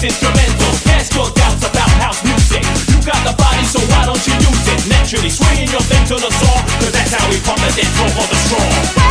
this instrumental. Cast your doubts about house music. You got the body, so why don't you use it? Naturally swinging your thing to the song, cause that's how we pump the dance floor for the strong.